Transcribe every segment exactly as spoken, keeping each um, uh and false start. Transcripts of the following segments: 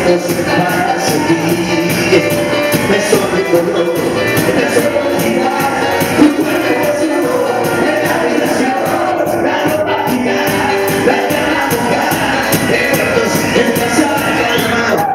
para seguir. Me soy color, me soy olvidar. Tu cuerpo es la voz, es la vibración, la romántica, la llama buscar, de muertos en la sala de calma.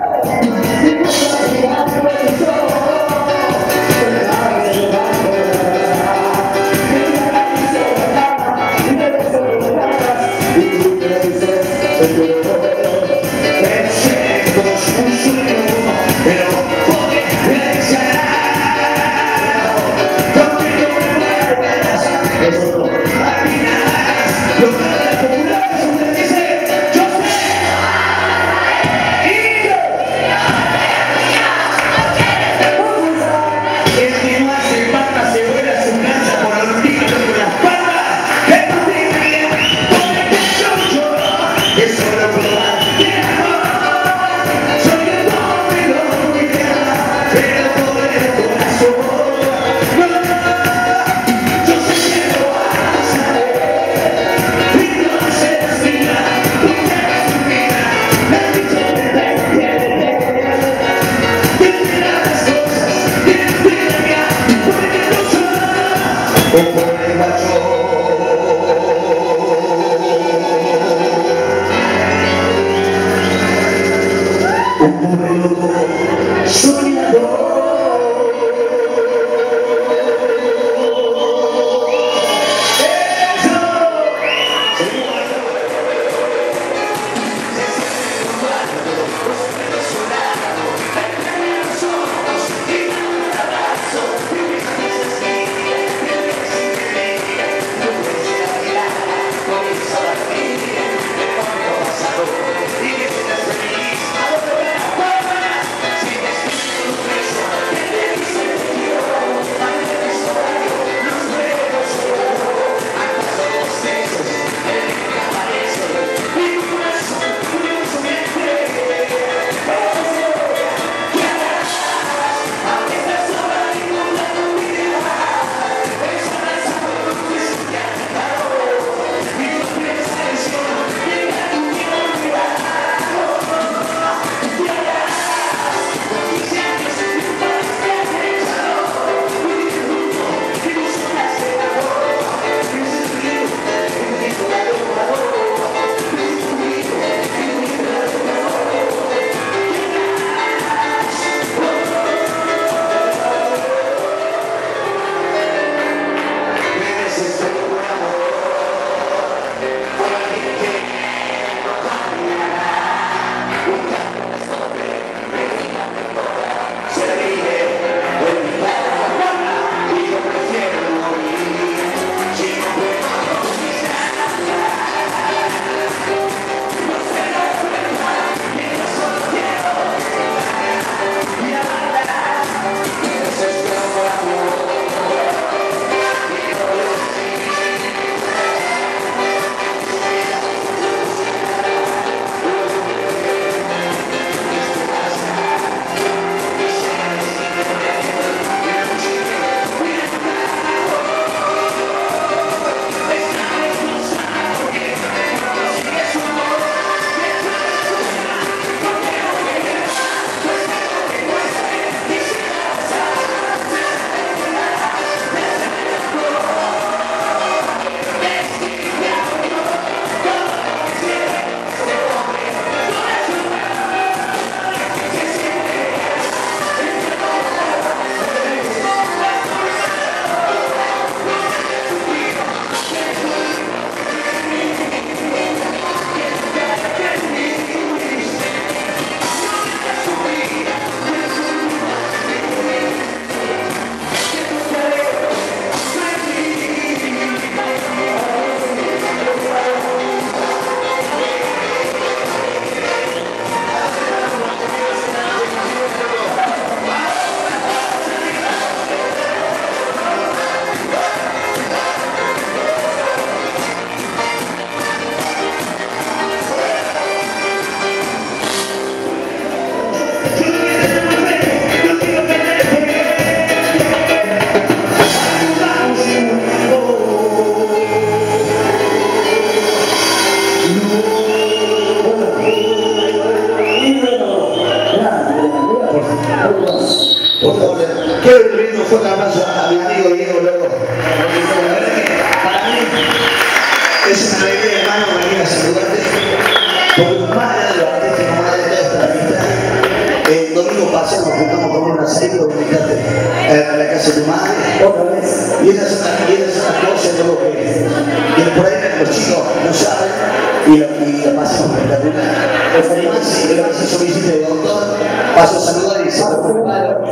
Por favor, quiero pedir un fuerte abrazo a mi amigo Diego luego. La verdad que para mí es una alegría, hermano, venir a saludarte. Porque más allá de los artísticos, más allá de esta amistad, el domingo pasado nos juntamos a comer un aceite con mi casa, a la casa de tu madre. Otra vez. Y esas son las, y esas son las cosas luego que, que por ahí los chicos no saben y la, y la pasan espectacular. El Fernández, que lo que se hizo visita de doctor, pasó a saludar y se lo prepara.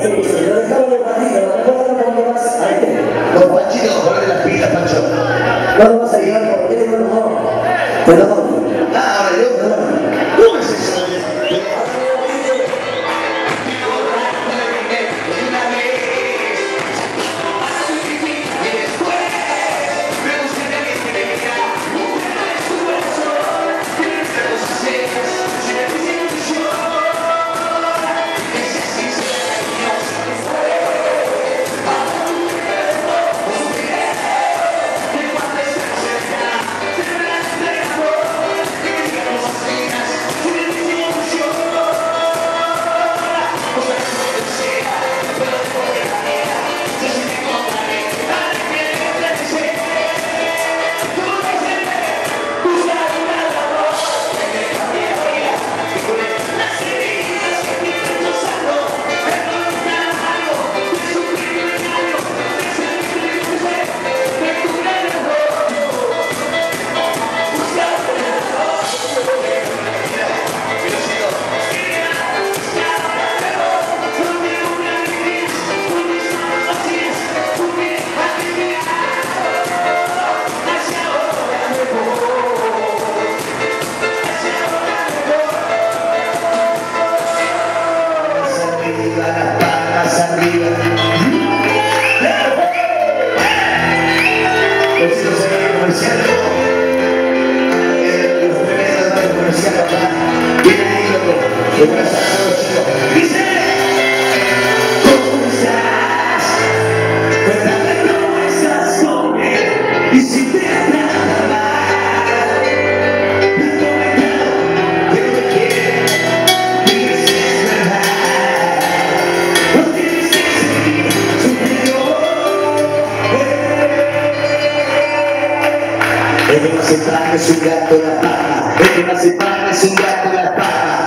Los panchitos, ponle las pilas, Pancho. ¿Cuándo vas a llegar? ¿Por qué? No, no. Perdón. Ah, ahora yo, perdón. ¿Cómo es eso? Es un gato en la paja, es un gato en la paja.